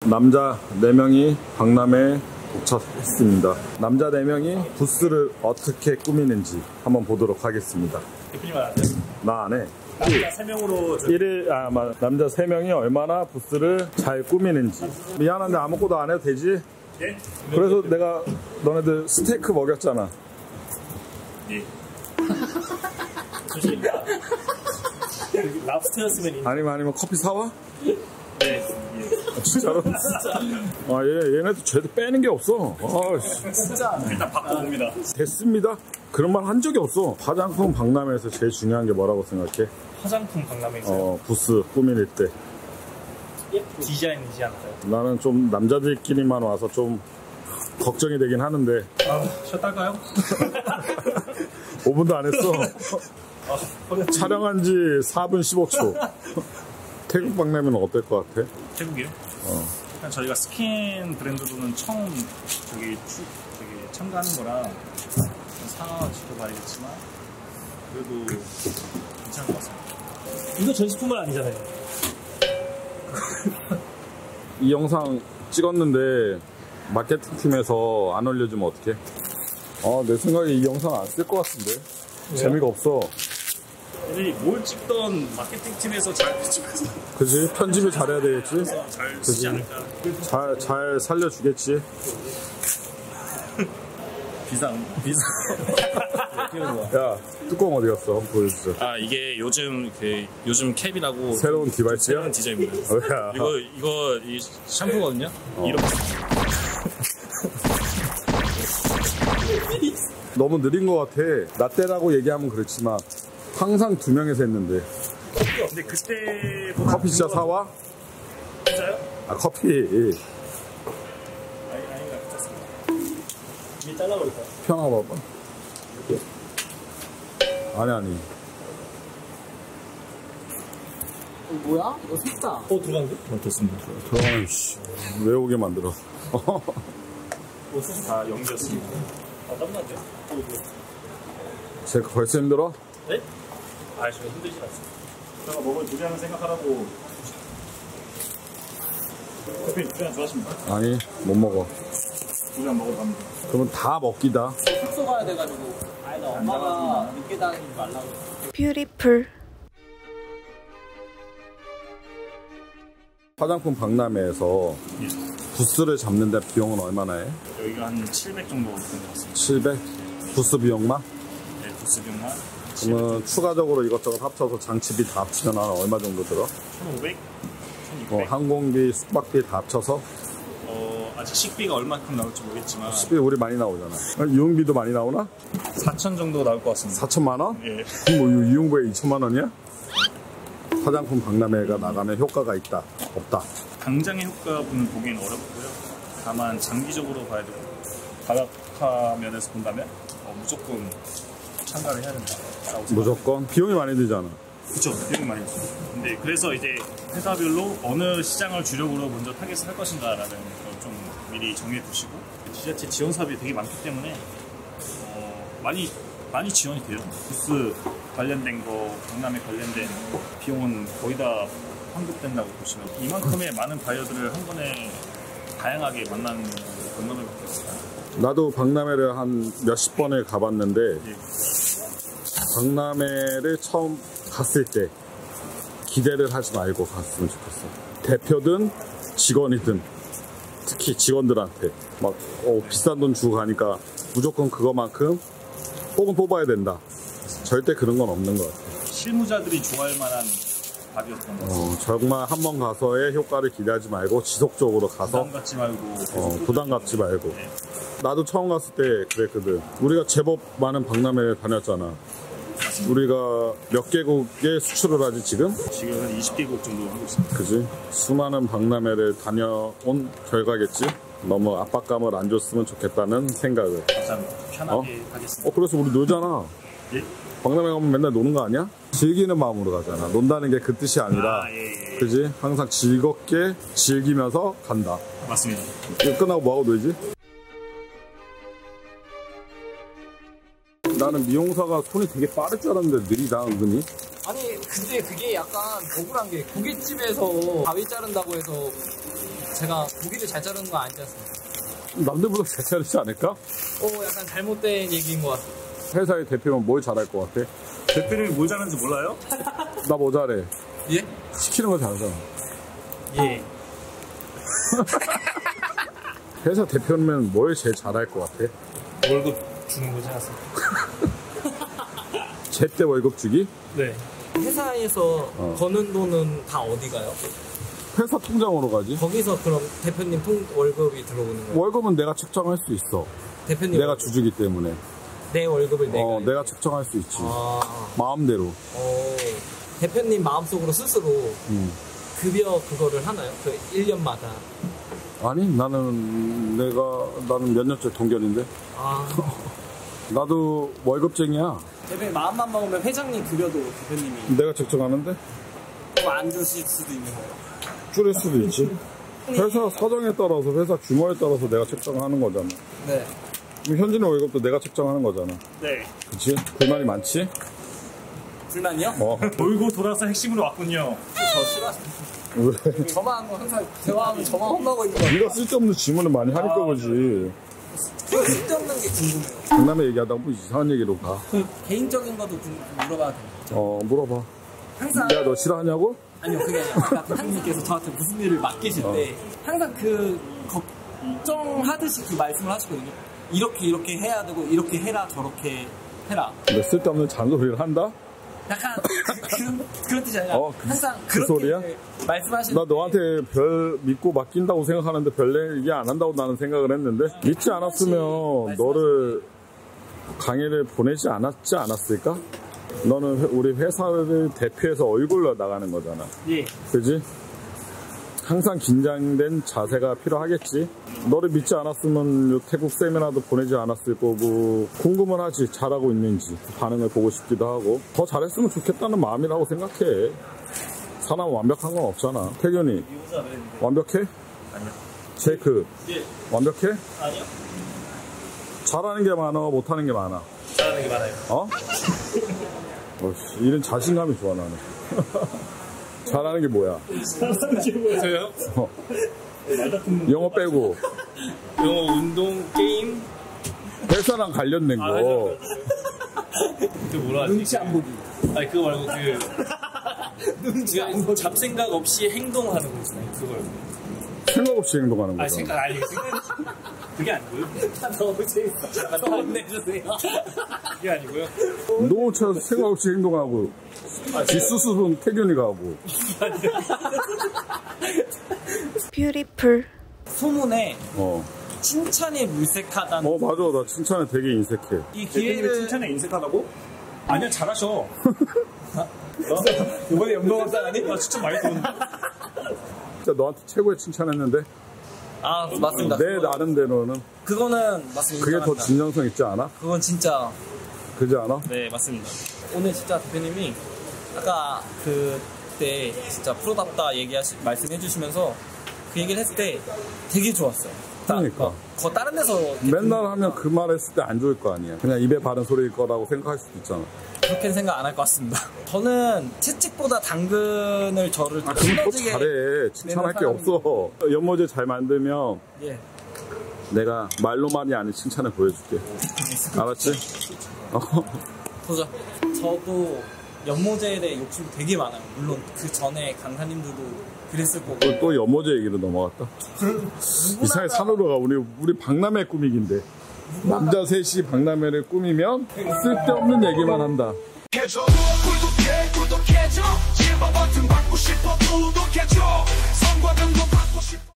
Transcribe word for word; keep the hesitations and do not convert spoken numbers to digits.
남자 네 명이 박람회에 도착했습니다. 남자 네 명이 부스를 어떻게 꾸미는지 한번 보도록 하겠습니다. 대표님 안 하세요? 나 안 해. 남자 세 명으로 일일 아 맞아. 남자 세 명이 얼마나 부스를 잘 꾸미는지. 미안한데 아무것도 안 해도 되지? 예? 그래서 내가 너네들 스테이크 먹였잖아. 예. 조심입니다. 랍스터였으면 아니면 아니면 커피 사와? 네. 예. 아, 진짜로? 진짜. 아, 얘, 얘네도 죄도 빼는 게 없어. 아, 진짜. 일단 바꿔봅니다. 됐습니다. 그런 말 한 적이 없어. 화장품 박람회에서 제일 중요한 게 뭐라고 생각해? 화장품 박람회에서 어, 부스 꾸밀 때. 디자인이지 않나요? 나는 좀 남자들끼리만 와서 좀 걱정이 되긴 하는데. 아, 쉬었다가요? 오 분도 안 했어. 아, 촬영한 지 사 분 십오 초. 태국 박람회는 어떨 것 같아? 태국이요? 어. 일단 저희가 스킨 브랜드로는 처음 저기, 추, 저기 참가하는 거라 상황을 지켜봐야겠지만 그래도 괜찮은 것 같습니다. 이거 전시품은 아니잖아요. 이 영상 찍었는데 마케팅 팀에서 안 올려주면 어떡해? 아, 내 생각에 이 영상 안 쓸 것 같은데. 왜요? 재미가 없어. 아니, 뭘 찍던 마케팅 팀에서 잘 찍어서 그지? 편집을 잘해야 되겠지? 잘 쓰지 않을까. 잘, 잘 살려주겠지? 비상 비상. 야, 뚜껑 어디 갔어? 한번 보여주세요. 아, 이게 요즘 그 요즘 캡이라고 새로운 디바이스야? 새로운 디자인입니다. 어, 야. 이거 이거 이 샴푸거든요. 어. 이렇게 너무 느린 것 같아. 나 때라고 얘기하면 그렇지만 항상 두 명에서 했는데. 근데 그때보다 커피 진짜 사와? 진짜요? 아, 커피. 아니 아니가 괜찮습니다. 이게 잘라버릴까요? 편하게 봐봐. 아니 아니. 어, 뭐야? 이거 샀다. 어, 들어간데? 어, 됐습니다. 들어가면 씨, 왜 오게 만들어. 어, 다 연기였습니다. 아, 땀나죠? 제가 벌써 힘들어? 네? 아, 제가 힘들진 않습니다. 제가 먹을 두리안을 생각하라고. 대표님, 두리안 좋아하십니까? 아니, 못 먹어. 두리안 먹으러 갑니다. 그러면 다 먹기다. 숙소 가야 돼가지고. 아니, 나 엄마가 늦게 다니지 말라고. 뷰티풀. 화장품 박람회에서 예. 부스를 잡는데 비용은 얼마나 해? 여기가 한 칠백 정도 된 것 같습니다. 칠백? 부스 비용만? 네, 부스 비용만. 그러면 추가적으로 이것저것 합쳐서 장치비 다 합치면 한 얼마 정도 들어? 천오백? 어, 천육백? 항공비, 숙박비 다 합쳐서? 어, 아직 식비가 얼마큼 나올지 모르겠지만 식비 우리 많이 나오잖아. 유흥비도 많이 나오나? 사천 정도 나올 것 같습니다. 사천만 원? 예. 뭐 유흥비에 이천만 원이야? 화장품 박람회가 나가면 효과가 있다? 없다? 당장의 효과는 보기에는 어렵고요. 다만 장기적으로 봐야 되고 다각화 면에서 본다면 어, 무조건 참가를 해야 된다. 무조건? 비용이 많이 들잖아. 그렇죠. 비용이 많이 들죠. 근데 그래서 이제 회사별로 어느 시장을 주력으로 먼저 타겟을 할 것인가라는 걸 좀 미리 정해 두시고 지자체 지원 사업이 되게 많기 때문에 어, 많이 많이 지원이 돼요. 부스 관련된 거, 박람회 관련된 비용은 거의 다 환급된다고 보시면 이만큼의 많은 바이어들을 한 번에 다양하게 만나는 박람회밖에 없어요. 나도 박람회를 한 몇십 번을 가봤는데 예. 박람회를 처음 갔을 때 기대를 하지 말고 갔으면 좋겠어. 대표든 직원이든 특히 직원들한테 막 어, 비싼 돈 주고 가니까 무조건 그거만큼 뽑은 뽑아야 된다. 절대 그런 건 없는 것 같아. 실무자들이 좋아할 만한 답이었던 것 같아요. 어, 정말 한 번 가서의 효과를 기대하지 말고 지속적으로 가서 부담 갖지 말고 어, 부담 갖지 말고. 네. 나도 처음 갔을 때 그랬거든. 우리가 제법 많은 박람회를 다녔잖아. 우리가 몇 개국에 수출을 하지 지금? 지금 한 이십 개국 정도 하고 있습니다. 그지? 수많은 박람회를 다녀온 결과겠지? 너무 압박감을 안 줬으면 좋겠다는 생각을. 감사합니다. 편하게 어? 하겠습니다. 어, 그래서 우리 놀잖아. 예? 박람회 가면 맨날 노는 거 아니야? 즐기는 마음으로 가잖아. 논다는 게 그 뜻이 아니라. 아, 예, 예. 그지? 항상 즐겁게 즐기면서 간다. 맞습니다. 이거 끝나고 뭐하고 놀지? 나는 미용사가 손이 되게 빠를 줄 알았는데 느리다, 은근히. 아니, 근데 그게 약간 억울한 게 고깃집에서 가위 자른다고 해서 제가 고기를 잘 자르는 거 아니지 않습니까? 남들보다 잘 자르지 않을까? 오, 약간 잘못된 얘기인 것 같아요. 회사의 대표면 뭘 잘할 것 같아? 대표님이 뭘 잘하는지 몰라요? 나 뭐 잘해? 예? 시키는 거 잘하잖아. 예. 회사 대표면 뭘 제일 잘할 것 같아? 월급 주는 거지 않습니까? 제때 월급 주기? 네. 회사에서 어. 버는 돈은 다 어디 가요? 회사 통장으로 가지. 거기서 그럼 대표님 통 월급이 들어오는 거예요? 월급은 내가 책정할 수 있어. 대표님 내가 주주기 때문에. 내 월급을 내가 어, 내가 책정할 수 있지. 아, 마음대로. 어, 대표님 마음속으로 스스로 음. 급여 그거를 하나요? 그 일 년마다. 아니, 나는 내가 나는 몇 년째 동결인데. 아. 나도 월급쟁이야. 대표님 마음만 먹으면 회장님 급여도 대표님이 내가 책정하는데 그거 안 주실 수도 있는 거예요. 줄일 수도 있지. 회사 사정에 따라서 회사 규모에 따라서 내가 책정하는 거잖아. 네. 그럼 현진의 월급도 내가 책정하는 거잖아. 네. 그치? 불만이 많지? 불만이요? 어. 돌고 돌아서 핵심으로 왔군요. 저 싫어하시죠. 왜? 저만 항상 대화하면 저만 혼나고 있는 거. 네가 쓸데없는 질문을 많이 하니까 그러지. 쓸데없는 게 궁금해요. 강남에 얘기하다가 뭐 이상한 얘기로 가. 그 개인적인 것도 좀 물어봐도 돼요. 어, 물어봐. 항상 야, 너 싫어하냐고? 아니요, 그게 아니라 아까 대표님께서 저한테 무슨 일을 맡기실 때 항상 그 걱정하듯이 그 말씀을 하시거든요. 이렇게 이렇게 해야 되고 이렇게 해라 저렇게 해라. 너 쓸데없는 잔소리를 한다? 약간 그, 그런, 그런 뜻이 아니라 어, 그- 항상 그 그렇게 소리야? 말씀하시는 나 너한테 별 믿고 맡긴다고 생각하는데 별 얘기 안 한다고 나는 생각을 했는데 믿지 않았으면 너를 강의를 보내지 않았지 않았을까? 너는 회- 우리 회사를 대표해서 얼굴로 나가는 거잖아. 예. 그지? 항상 긴장된 자세가 필요하겠지. 너를 믿지 않았으면 요 태국 세미나도 보내지 않았을 거고 궁금은 하지. 잘하고 있는지 반응을 보고 싶기도 하고 더 잘했으면 좋겠다는 마음이라고 생각해. 사람 완벽한 건 없잖아. 태균이 완벽해? 아니요. 제이크 예. 완벽해? 아니요. 잘하는 게 많아 못하는 게 많아? 잘하는 게 많아요. 어? 어씨, 이런 자신감이 좋아 나는. 잘하는 게 뭐야? 저요? 어. 영어 빼고 영어, 운동, 게임. 회사랑 관련된 거. 그 뭐라 하지? 눈치 안 보기. 아니 그거 말고 그 눈치 안 보기. 잡생각 없이 행동하는 거 있잖아요. 그걸. 생각 없이 행동하는 아니 거잖아. 생각 아니 생각 그게 아니고요. 너무 재밌어. 잠깐 더 혼내주세요. 그게 아니고요. 너 차 생각 없이 행동하고 뒷수습은 태균이가 하고. 뷰티풀. 소문에 어. 칭찬이 물색하다는 어 맞아, 나 칭찬에 되게 인색해. 이 대표님이 기회를 칭찬에 인색하다고? 아니야, 잘하셔. 어? 이번에 연봉합상 아니? 나 칭찬 많이 들었는데. 진짜 너한테 최고의 칭찬했는데 아 맞습니다. 내 나름대로는 그거는 맞습니다. 그게 더 인정합니다. 진정성 있지 않아? 그건 진짜 그지 않아? 네 맞습니다. 오늘 진짜 대표님이 아까 그때 진짜 프로답다 얘기하시 말씀해 주시면서 그 얘기를 했을 때 되게 좋았어요. 그러니까. 거 다른 데서 맨날 하면 그 말 했을 때 안 좋을 거 아니야. 그냥 입에 바른 소리일 거라고 생각할 수도 있잖아. 그렇게는 생각 안 할 것 같습니다. 저는 채찍보다 당근을 저를 아, 그럼 또 시너지게 잘해. 칭찬할 게 내는 없어. 연모제 잘 만들면 예. 내가 말로만이 아닌 칭찬을 보여줄게. 알았지? 어. 보자. 저도 연모제에 대해 욕심이 되게 많아요. 물론 그 전에 강사님들도 그랬을 거고. 또, 또 연모제 얘기로 넘어갔다. 이상하게 산으로 가. 우리, 우리 박람회 꾸미기인데. 남자 셋이 박람회를 꾸미면 쓸데없는 얘기만 한다. 구독해 구독해 구독해줘